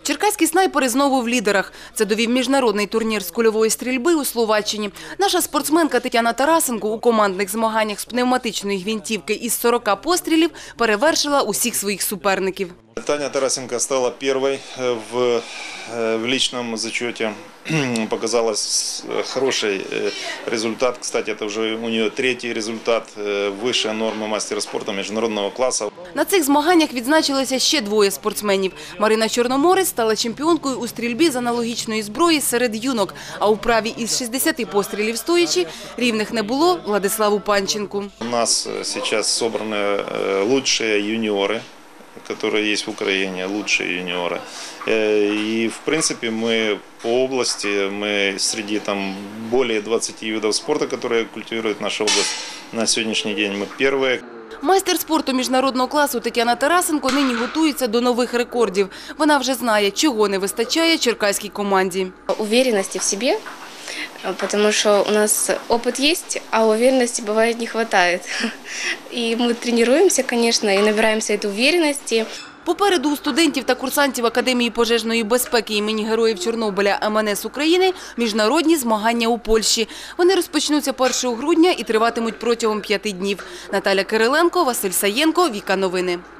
Черкаські снайпери знову в лідерах. Це довів міжнародний турнір з кульової стрільби у Словаччині. Наша спортсменка Тетяна Тарасенко у командних змаганнях з пневматичної гвинтівки із 40 пострілів перевершила усіх своїх суперників. Таня Тарасенко стала первой в личном зачете. Показала хороший результат. Кстати, это уже у нее третий результат, высшая норма мастера спорта международного класса. На цих змаганнях відзначилося ще двоє спортсменів. Марина Чорноморець стала чемпіонкою у стрільбі з аналогічної зброї серед юнок. А у праві із 60 пострілів стоячи рівних не було Владиславу Панченку. У нас сейчас собраны лучшие юниоры, которые есть в Украине, лучшие юниоры. И в принципе мы по области, мы среди более 20 видов спорта, которые культивирует наша область, на сегодняшний день мы первые. Майстер спорту міжнародного класу Тетяна Тарасенко нині готується до нових рекордів. Вона вже знає, чого не вистачає черкаській команді. Уверенности в себе, потому что у нас опыт есть, а уверенности бывает не хватает. И мы тренируемся, конечно, и набираемся этой уверенности. Попереду у студентів та курсантів Академії пожежної безпеки імені Героїв Чорнобиля МНС України міжнародні змагання у Польщі. Вони розпочнуться 1 грудня і триватимуть протягом 5 днів. Наталя Кириленко, Василь Саєнко, Віка Новини.